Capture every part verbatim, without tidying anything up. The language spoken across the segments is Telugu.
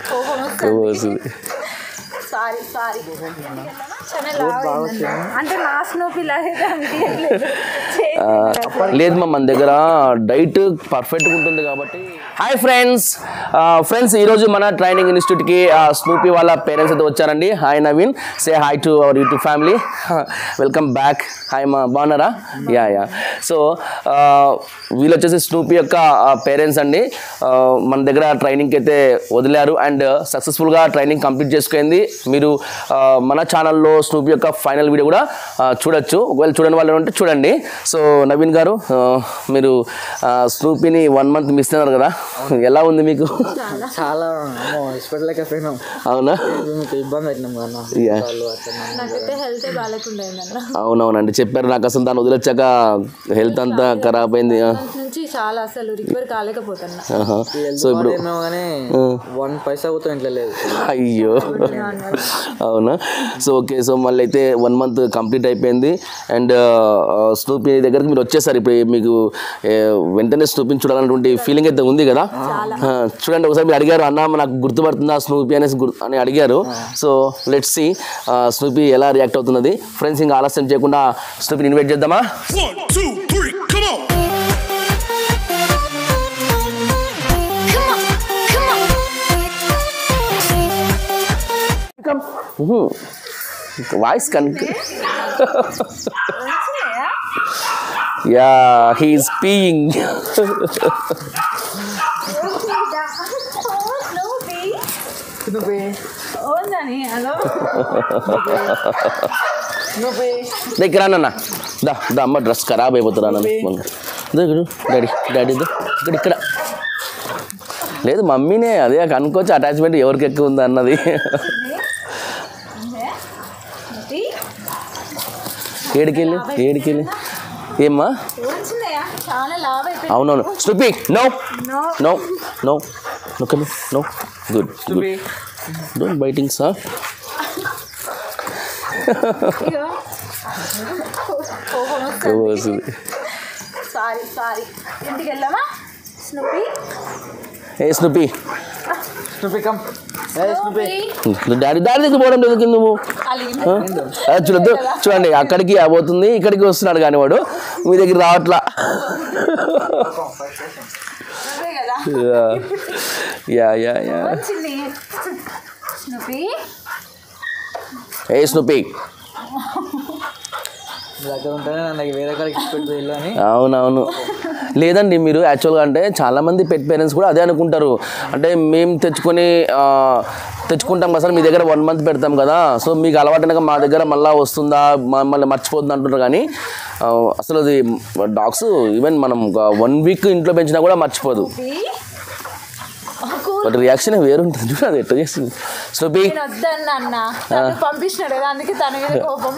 సారీ సారీ అంటే నా స్నూపీ లేదు మా మన దగ్గర డైట్ పర్ఫెక్ట్గా ఉంటుంది కాబట్టి. హాయ్ ఫ్రెండ్స్ ఫ్రెండ్స్ ఈరోజు మన ట్రైనింగ్ ఇన్స్టిట్యూట్కి స్నూపీ వాళ్ళ పేరెంట్స్ అయితే వచ్చారండి. Hi Naveen, say hi to our YouTube family, welcome back. Hi మా బాగున్నారా? యా యా సో వీళ్ళు వచ్చేసి స్నూపీ యొక్క పేరెంట్స్ అండి. మన దగ్గర ట్రైనింగ్కి అయితే వదిలారు అండ్ సక్సెస్ఫుల్గా ట్రైనింగ్ కంప్లీట్ చేసుకుంది. మీరు మన ఛానల్లో స్నూపీ యొక్క ఫైనల్ వీడియో కూడా చూడొచ్చు. ఒకవేళ చూడని వాళ్ళు ఉంటే చూడండి. సో నవీన్ గారు, మీరు స్నూపీని వన్ మంత్ మిస్ అయినారు కదా, ఎలా ఉంది మీకు? చాలా అవునా? అవునవునండి, చెప్పారు నాకు. అసలు దాన్ని వదిలేచ్చాక హెల్త్ అంతా ఖరాబ్ అయింది. చాలా అసలు రికవర్ కాలేకపోతున్నా. సో ఇప్పుడు వన్ పైసా కూడా ఇంట్లో లేదు. అయ్యో అవునా? సో ఓకే, సో మళ్ళీ అయితే వన్ మంత్ కంప్లీట్ అయిపోయింది అండ్ స్నూపీ దగ్గరికి మీరు వచ్చేసారు. ఇప్పుడు మీకు వెంటనే స్నూపీని చూడాలన్నటువంటి ఫీలింగ్ అయితే ఉంది కదా. చూడండి, ఒకసారి మీరు అడిగారు, అన్న నాకు గుర్తుపడుతుందా స్నూపీ అనేసి అని అడిగారు. సో లెట్స్ సీ స్నూపీ ఎలా రియాక్ట్ అవుతున్నది. ఫ్రెండ్స్, ఇంకా ఆలస్యం చేయకుండా స్నూపీని ఇన్వైట్ చేద్దామా? వాయిస్ కనుక యా హీ ఈస్ పీయింగ్. దగ్గర అన్న దా దా అమ్మ డ్రెస్ ఖరాబ్ అయిపోతున్నా డాడీ డాడీ ఇక్కడ ఇక్కడ లేదు మమ్మీనే, అదే కనుక్కోవచ్చు అటాచ్మెంట్ ఎవరికి ఎక్కువ ఉంది అన్నది. ఏడికెళ్ళి ఏడికెళ్ళి ఏమ్మా? అవునవును Snoopy, no no no no no good good don't biting sir. Sorry sorry ఇంటికి వెళ్ళామా స్నూపీ? ఏ Snoopy Snoopy come. Daddy daddy దగ్గర పోవడం లేదు నువ్వు. చూడద్దు, చూడండి అక్కడికి పోతుంది ఇక్కడికి వస్తున్నాడు కానీ వాడు మీ దగ్గర రావట్లా. యా యా యా ఏ స్నూపీ అవునవును. లేదండి, మీరు యాక్చువల్గా అంటే చాలామంది పెట్ పేరెంట్స్ కూడా అదే అనుకుంటారు. అంటే మేము తెచ్చుకొని తెచ్చుకుంటాం కదా సార్, మీ దగ్గర వన్ మంత్ పెడతాం కదా, సో మీకు అలవాటైనాక మా దగ్గర మళ్ళీ వస్తుందా మమ్మల్ని మర్చిపోతుంది అంటుంటారు. కానీ అసలు అది డాగ్స్ ఈవెన్ మనం వన్ వీక్ ఇంట్లో పెంచినా కూడా మర్చిపోదు. బట్ రియాక్షన్ వేరుంటుంది. చూడ అది ఎట్లా చేస్తుంది స్నూపీ. పంపించినాడు కదా అందుకే తన మీద కోపం.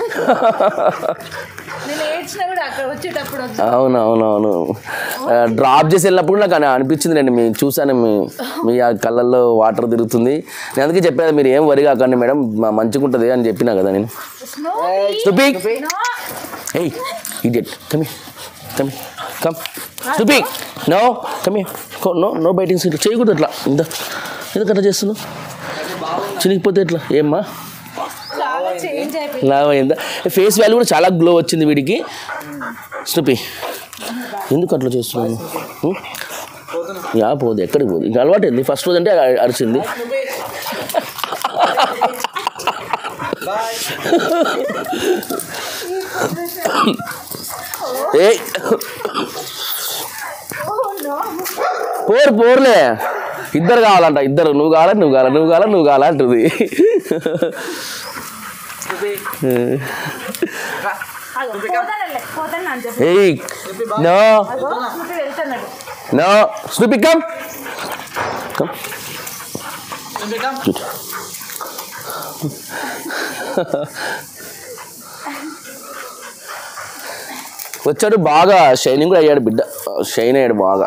అవునవునవును, డ్రాప్ చేసి వెళ్ళినప్పుడు నాకు అనిపించింది అండి, మేము చూసాను మీ మీ ఆ కళ్ళల్లో వాటర్ తిరుగుతుంది. నేను అందుకే చెప్పాను మీరు ఏం వరి కాకండి మేడం, మంచిగా ఉంటుంది అని చెప్పినా కదా నేను. స్నూపీ ఏయ్ idiot come come come Snoopy no come no no bitings. ఇట్లా చేయకూడదు, అట్లా ఇంత ఎందుకు అట్లా చేస్తున్నావు? చినిగిపోతే ఎట్లా? ఏమ్మా లావ్ అయిందా? ఫేస్ వాల్యూ కూడా చాలా గ్లో వచ్చింది వీడికి. స్నూపీ ఎందుకు అట్లా చేస్తున్నాను? యా పోదు, ఎక్కడికి పోదు, ఇంకా అలవాటు అయింది. ఫస్ట్ రోజు అంటే అరిచింది. ఏ పోరు పోర్లే, ఇద్దరు కావాలంట, ఇద్దరు. నువ్వు కావాలా నువ్వు కావాలా నువ్వు కావాలా నువ్వు కావాలా అంటుంది. ఏయ్ no no Snoopy come come. వచ్చాడు బాగా, షైనింగ్ కూడా అయ్యాడు బిడ్డ, షైన్ అయ్యాడు బాగా.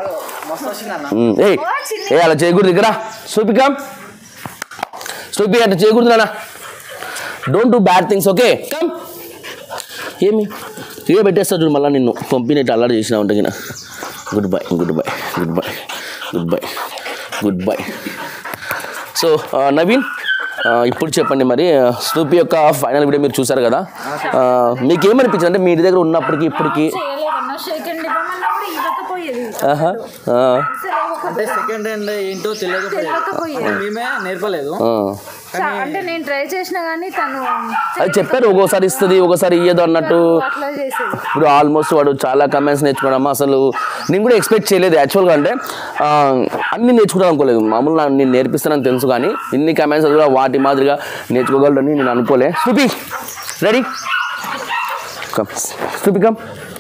ఏ అలా చేయకూడదు ఇక్కడ. స్నూపీ కమ్ స్నూపీ అట్లా చేయకూడదు నాన్న, don't do bad things okay come. ఏమి ఇక పెట్టేస్తా చూడు, మళ్ళీ నిన్ను పంపినట్టు అల్లరి చేసినా ఉంటా. Good bye good bye good bye good bye good bye. So Naveen ఇప్పుడు చెప్పండి మరి స్నూపీ యొక్క ఫైనల్ వీడియో మీరు చూసారు కదా, మీకేమనిపించింది అంటే మీ ఇంటి దగ్గర ఉన్నప్పటికీ ఇప్పటికి? అంటే సెకండ్ హ్యాండ్ ఏంటో తెలియకపోయేది, మేమే నేర్పలేదు. అంటే నేను ట్రై చేసినా కానీ తను అది చెప్పారు ఒక్కోసారి ఇస్తుంది ఒక్కోసారి ఇయ్యదు అన్నట్టు. ఇప్పుడు ఆల్మోస్ట్ వాడు చాలా కమెంట్స్ నేర్చుకున్నాము. అసలు నేను కూడా ఎక్స్పెక్ట్ చేయలేదు యాక్చువల్గా. అంటే అన్నీ నేర్చుకుంటాను అనుకోలేదు. మామూలుగా నేను నేర్పిస్తానని తెలుసు కానీ ఇన్ని కమెంట్స్ కూడా వాటి మాదిరిగా నేర్చుకోగలరని నేను అనుకోలే. Snoopy ready? Come Snoopy come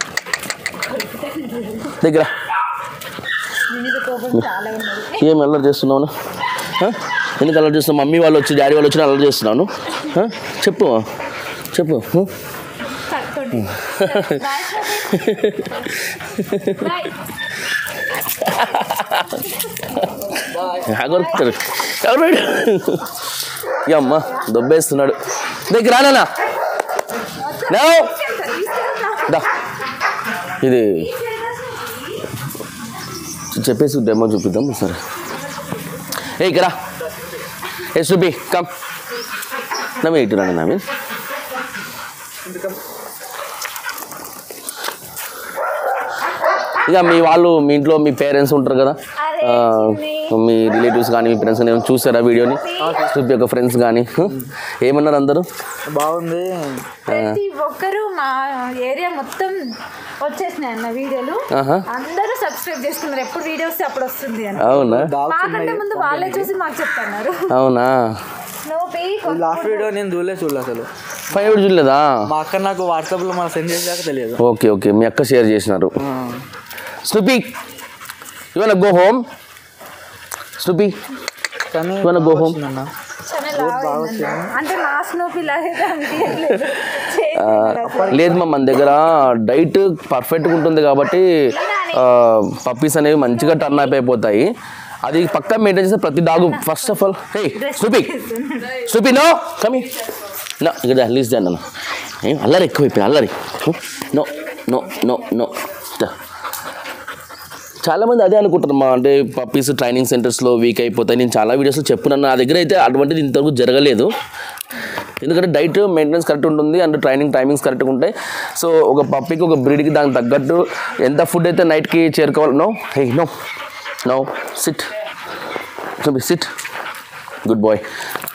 దగ్గర. ఏం అల్లరి చేస్తున్నావు? ఎందుకు అల్లరి చేస్తున్నావు? మమ్మీ వాళ్ళు వచ్చి డాడీ వాళ్ళు వచ్చి అల్లరి చేస్తున్నాను. చెప్పు చెప్పు. ఎవరు అమ్మ దొబ్బేస్తున్నాడు. దగ్గర రానా? ఇది చెప్పేసి డెమో చూపిద్దాం సరే. ఏ ఇక్కడ ఏ స్నూపీ కమ్. నవ్వు ఇటు రండి నవీన్. ఇక మీ వాళ్ళు మీ ఇంట్లో మీ పేరెంట్స్ ఉంటారు కదా, మీ రిలేటివ్స్ కానీ మీ ఫ్రెండ్స్ కానీ చూసారా వీడియోని? స్నూపీ యొక్క ఫ్రెండ్స్ కానీ ఏమన్నారు అందరూ? బాగుంది. ప్రతి ఒక్కరు మా ఏరియా మొత్తం వచ్చేసినాయి అన్న వీడియోలు. అందరూ సబ్స్క్రైబ్ చేసుకున్నారు. ఎప్పుడు వీడియోస్ అప్పుడు వస్తుంది అని. అవునా? మాకంటే ముందు వాళ్ళే చూసి మాకు చెప్తున్నారు. అవునా? లాస్ట్ వీడియో నేను చూడలే చూడలే అసలు. ఫైవ్ వీడియో చూడలేదా? మా అక్క నాకు వాట్సాప్లో మన సెండ్ చేసాక తెలియదు. ఓకే ఓకే మీ అక్క షేర్ చేసినారు. Snoopy you want go home? Snoopy కానీ యు వాంట్ గో హోమ్? అంటే మా స్నూపీ లేదు మా మన దగ్గర డైట్ పర్ఫెక్ట్గా ఉంటుంది కాబట్టి పప్పీస్ అనేవి మంచిగా టర్న్ అప్ అయిపోతాయి. అది పక్కా మెయింటైన్ చేస్తే ప్రతి dog first of all. Hey Snoopy Snoopy no come no ఇక్కడ లీజ్ దాన్ని అన్న ఏం అల్లరి ఎక్కువైపోయి అల్లరి. No no no no. చాలామంది అదే అనుకుంటారు మా అంటే పప్పీస్ ట్రైనింగ్ సెంటర్స్లో వీక్ అయిపోతాయి. నేను చాలా వీడియోస్లో చెప్పున్నాను. నా దగ్గర అయితే అటువంటిది ఇంతవరకు జరగలేదు. ఎందుకంటే డైట్ మెయింటెనెన్స్ కరెక్ట్ ఉంటుంది అండ్ ట్రైనింగ్ టైమింగ్స్ కరెక్ట్గా ఉంటాయి. సో ఒక పప్పీకి ఒక బ్రీడ్కి దానికి తగ్గట్టు ఎంత ఫుడ్ అయితే నైట్కి చేరుకోవాలి. No hey no no sit sit good boy.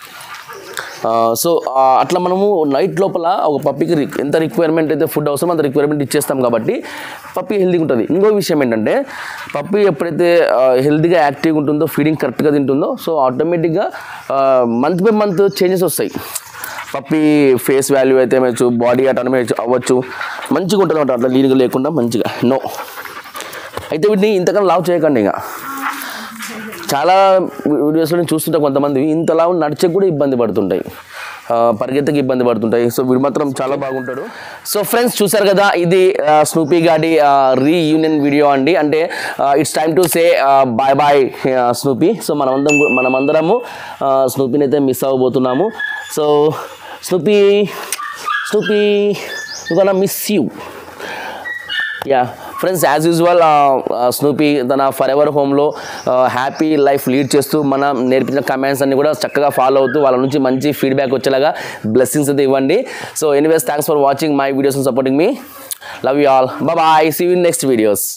So అట్లా మనము నైట్ లోపల ఒక పప్పీకి ఎంత రిక్వైర్మెంట్ అయితే ఫుడ్ అవసరం అంత రిక్వైర్మెంట్ ఇచ్చేస్తాం కాబట్టి పప్పీ హెల్తీగా ఉంటుంది. ఇంకో విషయం ఏంటంటే పప్పీ ఎప్పుడైతే హెల్తీగా యాక్టివ్గా ఉంటుందో ఫీడింగ్ కరెక్ట్గా తింటుందో సో ఆటోమేటిక్గా మంత్ బై మంత్ చేంజెస్ వస్తాయి. పప్పీ ఫేస్ వాల్యూ అయితే అవ్వచ్చు, బాడీ అటానమీ అవ్వచ్చు, మంచిగా ఉంటుంది అనమాట. అట్లా లీన్గా లేకుండా మంచిగా. నో అయితే వీటిని ఇంతకన్నా లావ్ చేయకండి. ఇక చాలా వీడియోస్లో నేను చూస్తుంటే కొంతమంది ఇంతలా నడిచే కూడా ఇబ్బంది పడుతుంటాయి, పరిగెత్తకి ఇబ్బంది పడుతుంటాయి. సో వీడు మాత్రం చాలా బాగుంటాడు. సో ఫ్రెండ్స్ చూసారు కదా, ఇది స్నూపీ గాడి రీయూనియన్ వీడియో అండి. అంటే it's time to say bye bye Snoopy. So మనమందరం మనమందరము స్నూపీని అయితే మిస్ అవ్వబోతున్నాము. So Snoopy Snoopy you gonna miss you. Yeah friends as usual Snoopy తన ఫర్ ఎవర్ హోమ్లో హ్యాపీ లైఫ్ లీడ్ చేస్తూ మనం నేర్పించిన కమెంట్స్ అన్ని కూడా చక్కగా ఫాలో అవుతూ వాళ్ళ నుంచి మంచి ఫీడ్బ్యాక్ వచ్చేలాగా బ్లెస్సింగ్స్ అయితే ఇవ్వండి. So anyways thanks for watching my videos and supporting మీ. Love you all. Bye. See you in next videos.